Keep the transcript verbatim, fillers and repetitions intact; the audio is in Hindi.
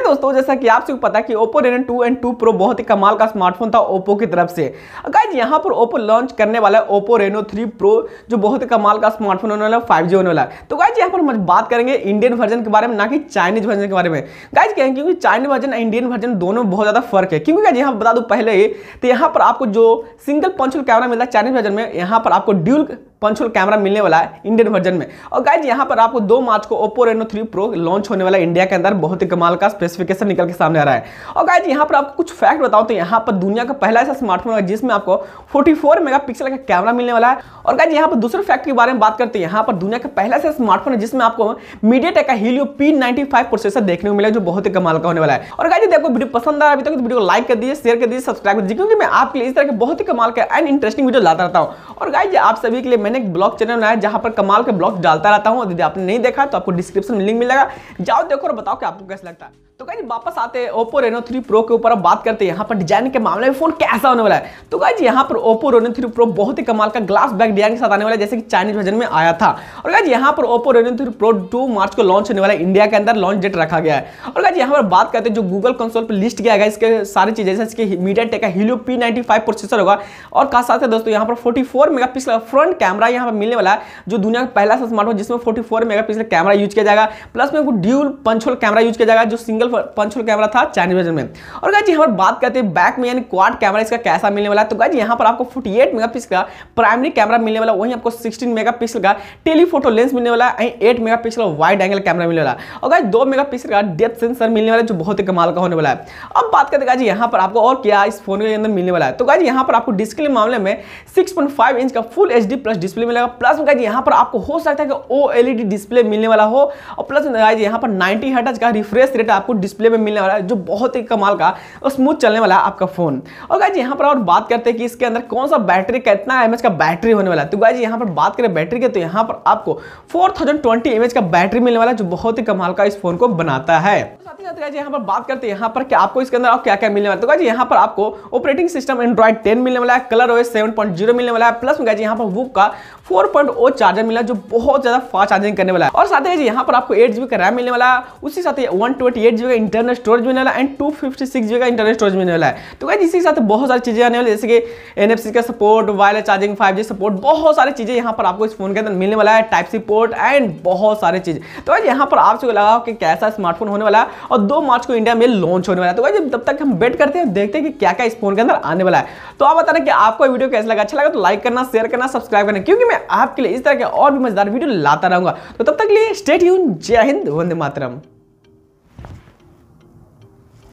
दोस्तों जैसा कि आप सबको पता है कि Oppo Reno two and two Pro बहुत ही कमाल का स्मार्टफोन था Oppo की तरफ से। गाइस यहाँ पर Oppo लॉन्च करने वाला है Oppo Reno थ्री Pro जो बहुत ही कमाल का स्मार्टफोन होने वाला है, फाइव जी होने वाला है। तो गाइस यहाँ पर हम बात करेंगे इंडियन वर्जन के बारे में, ना कि चाइनीज वर्जन के बारे में। गाइस क्या है, क्योंकि चाइनीज वर्जन इंडियन वर्जन दोनों में बहुत ज्यादा फर्क है। क्योंकि गाइस यहाँ बता दूं पहले ही, तो यहाँ पर आपको जो सिंगल पंच होल कैमरा मिलता है चाइनीज वर्जन में, यहाँ पर आपको ड्यूल पंच होल कैमरा मिलने वाला है इंडियन वर्जन में। और गाइस यहाँ पर आपको दो मार्च को Oppo Reno three Pro launch होने वाला है इंडिया के अंदर। बहुत ही कमाल का स्पेसिफिकेशन निकल के सामने आ रहा है। और गाइस यहाँ पर आपको कुछ फैक्ट बताओ तो यहाँ पर दुनिया का पहला ऐसा स्मार्टफोन है जिसमें आपको चौवालीस मेगापिक्सल का कैमरा मिलने वाला है। और गाइस यहाँ पर दूसरे फैक्ट के बारे में बात करते हैं, यहाँ पर दुनिया का पहला ऐसा स्मार्टफोन है जिसमें आपको मीडियाटेक का Helio P ninety five processor देखने को मिला, जो बहुत ही कमाल का होने वाला है। और गाइस देखो वीडियो पसंद आया अभी तक तो वीडियो को लाइक कर दीजिए, शेयर कर दीजिए, सब्सक्राइब कर दीजिए, क्योंकि मैं आपके लिए इस तरह के बहुत ही कमाल के एंड इंटरेस्टिंग वीडियो लाता रहता हूँ। और गाइस आप सभी के लिए मैंने एक ब्लॉग चैनल बनाया जहां पर कमाल के ब्लॉग डालता रहता हूं। यदि आपने नहीं देखा तो आपको डिस्क्रिप्शन में लिंक मिलेगा, जाओ देखो और बताओ कि आपको कैसा लगता है। तो गाइस वापस आते हैं Oppo Reno थ्री Pro के ऊपर। अब बात करते हैं यहाँ पर डिजाइन के मामले में फोन कैसा होने वाला है। तो गाइस यहाँ पर Oppo Reno थ्री Pro बहुत ही कमाल का ग्लास बैक डिजाइन के साथ आने वाला है, जैसे कि चाइनीज वर्जन में आया था। और गाइस यहाँ पर Oppo Reno three Pro two March को लॉन्च होने वाला है, इंडिया के अंदर लॉन्च डेट रखा गया है। और गाइस यहाँ पर बात करते हैं जो गूगल कंसोल पर लिस्ट किया गया इसके सारी चीजें, जैसे कि मीडियाटेक का Helio P ninety five processor होगा। और का साथ है दोस्तों यहाँ पर चौवालीस मेगापिक्सल फ्रंट कैमरा यहाँ पर मिलने वाला है, जो दुनिया का पहला सा स्मार्टफोन जिसमें चौवालीस मेगापिक्सल कैमरा यूज किया जाएगा। प्लस में dual punch hole camera use किया जाएगा, जो सिंगल पंच होल कैमरा था चाइनीज वर्जन में। और गाइस यहाँ पर बात करते हैं बैक में यानी क्वाड कैमरा इसका कैसा मिलने वाला है। तो गाइस यहाँ पर आपको अड़तालीस मेगापिक्सल का प्राइमरी कैमरा मिलने वाला, वहीं आपको सोलह मेगापिक्सल का टेलीफोटो लेंस मिलने वाला है, आठ मेगापिक्सल का वाइड एंगल कैमरा मिलने वाला है। और गाइस दो मेगापिक्सल का डेप्थ सेंसर मिलने वाला है, जो बहुत ही कमाल का होने वाला है। अब बात करते हैं गाइस यहाँ पर आपको और क्या इस फोन के अंदर मिलने वाला है। तो गाइस यहाँ पर आपको डिस्प्ले मामले में सिक्स पॉइंट फाइव इंच का फुल एचडी प्लस डिस्प्ले मिलेगा। प्लस गाइस यहाँ पर आपको हो सकता है कि ओएलईडी डिस्प्ले मिलने वाला हो। और प्लस गाइस यहाँ पर नब्बे हर्ट्ज का रिफ्रेश रेट आपको डिस्प्ले में मिलने वाला है, जो बहुत ही कमाल का और स्मूथ चलने वाला है आपका फोन। और गाइस यहाँ पर और बात करते हैं कि इसके अंदर कौन सा बैटरी, कितना एमएच का बैटरी होने वाला है। तो गाइस यहाँ पर बात करें बैटरी के, तो यहाँ पर आपको फोर थाउजेंड ट्वेंटी एमएच का बैटरी मिलने वाला है, जो बहुत ही कमाल का इस फोन को बनाता है। साथ ही साथ गाइस यहाँ पर बात करते हैं यहाँ पर कि आपको इसके अंदर क्या क्या मिलने वाला है। तो गाइस यहाँ पर आपको ऑपरेटिंग सिस्टम एंड्रॉइड टेन मिलने वाला है, Color OS seven point zero मिलने वाला है। प्लस में गाइस यहाँ पर वूक का फोर पॉइंट ज़ीरो चार्जर मिला, जो बहुत ज्यादा फास्ट चार्जिंग करने वाला है। और साथ ही यहाँ पर आपको एट जीबी का रैम मिलने वाला है, उसी साथ वन ट्वेंटी एट जीबी का इंटरनल स्टोरेज मिलने वाला है and two fifty six GB का इंटरनल स्टोरेज मिलने वाला है। तो गाइस इसी के साथ बहुत सारी चीजें आने वाली, जैसे कि एनएफसी का support, wireless charging, five G support, बहुत सारी चीजें यहाँ पर आपको इस फोन के अंदर मिलने वाला है, टाइप सी पोर्ट एंड बहुत सारी चीजें। तो गाइस यहाँ पर आपसे लगाओ कि कैसा स्मार्टफोन होने वाला है, और दो मार्च को इंडिया में लॉन्च होने वाला है। तो गाइस तब तक हम वेट करते हैं, देखते हैं कि क्या क्या इस फोन के अंदर आने वाला है। तो आप बताना कि आपको वीडियो कैसा लगा, अच्छा लगा तो लाइक करना, शेयर करना, सब्सक्राइब करना, क्योंकि मैं आपके लिए इस तरह के और भी मजेदार वीडियो लाता रहूंगा। तो तब तक के लिए स्टे ट्यून। जय हिंद, वंदे मातरम।